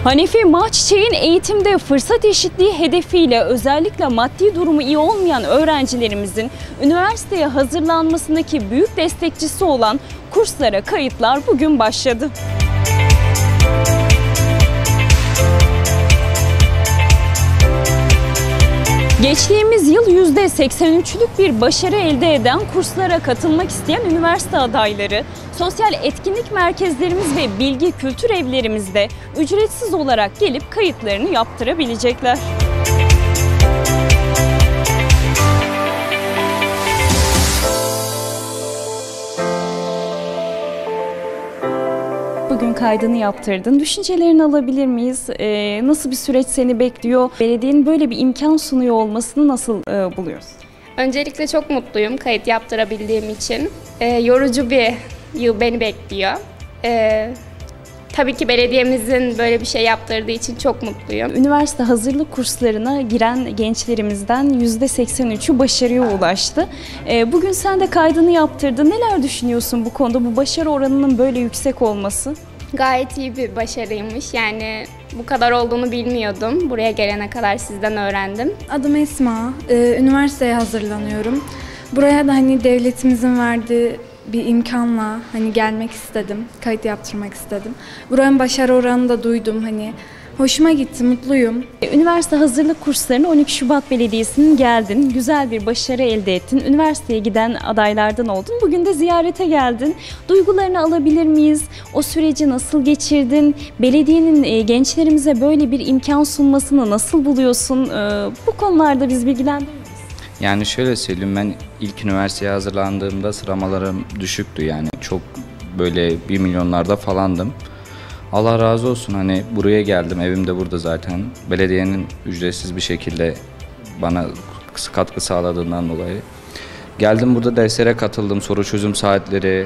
Hanefi Mahçiçek'in eğitimde fırsat eşitliği hedefiyle özellikle maddi durumu iyi olmayan öğrencilerimizin üniversiteye hazırlanmasındaki büyük destekçisi olan kurslara kayıtlar bugün başladı. Geçtiğimiz yıl %83'lük bir başarı elde eden kurslara katılmak isteyen üniversite adayları, sosyal etkinlik merkezlerimiz ve bilgi kültür evlerimizde ücretsiz olarak gelip kayıtlarını yaptırabilecekler. Bugün kaydını yaptırdın. Düşüncelerini alabilir miyiz? Nasıl bir süreç seni bekliyor? Belediyenin böyle bir imkan sunuyor olmasını nasıl buluyorsun? Öncelikle çok mutluyum kayıt yaptırabildiğim için. Yorucu bir yıl beni bekliyor. Tabii ki belediyemizin böyle bir şey yaptırdığı için çok mutluyum. Üniversite hazırlık kurslarına giren gençlerimizden %83'ü başarıya ulaştı. Bugün sen de kaydını yaptırdın. Neler düşünüyorsun bu konuda? Bu başarı oranının böyle yüksek olması? Gayet iyi bir başarıymış. Yani bu kadar olduğunu bilmiyordum. Buraya gelene kadar sizden öğrendim. Adım Esma. Üniversiteye hazırlanıyorum. Buraya da devletimizin verdiği bir imkanla gelmek istedim. Kayıt yaptırmak istedim. Buranın başarı oranını da duydum. Hoşuma gitti, mutluyum. Üniversite hazırlık kurslarına 12 Şubat Belediyesi'nin geldin. Güzel bir başarı elde ettin. Üniversiteye giden adaylardan oldun. Bugün de ziyarete geldin. Duygularını alabilir miyiz? O süreci nasıl geçirdin? Belediyenin gençlerimize böyle bir imkan sunmasını nasıl buluyorsun? Bu konularda biz bilgilendirir miyiz? Yani şöyle söyleyeyim, ben ilk üniversiteye hazırlandığımda sıralamalarım düşüktü, yani çok böyle 1 milyonlarda falandım. Allah razı olsun, buraya geldim, evim de burada zaten. Belediyenin ücretsiz bir şekilde bana katkı sağladığından dolayı. Geldim, burada derslere katıldım, soru çözüm saatleri,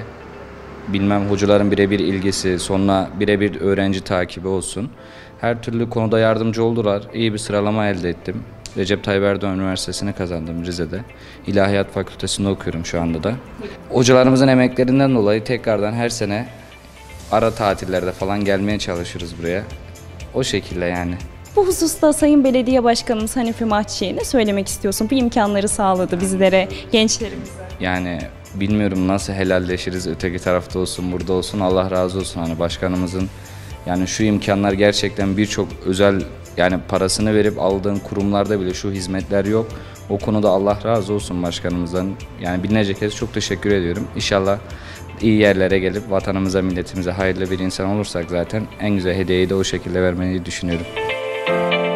hocaların birebir ilgisi, sonra birebir öğrenci takibi olsun. Her türlü konuda yardımcı oldular, iyi bir sıralama elde ettim. Recep Tayyip Erdoğan Üniversitesi'ni kazandım Rize'de. İlahiyat Fakültesi'nde okuyorum şu anda da. Hocalarımızın emeklerinden dolayı tekrardan her sene ara tatillerde falan gelmeye çalışıyoruz buraya. O şekilde yani. Bu hususta Sayın Belediye Başkanımız Hanefi Mahçiçek'e ne söylemek istiyorsun? Bu imkanları sağladı bizlere, gençlerimize. Yani bilmiyorum nasıl helalleşiriz, öteki tarafta olsun, burada olsun, Allah razı olsun. Başkanımızın şu imkanlar gerçekten birçok özel, parasını verip aldığın kurumlarda bile şu hizmetler yok. O konuda Allah razı olsun başkanımızdan. Binlerce kez çok teşekkür ediyorum. İnşallah iyi yerlere gelip vatanımıza, milletimize hayırlı bir insan olursak zaten en güzel hediyeyi de o şekilde vermeyi düşünüyorum.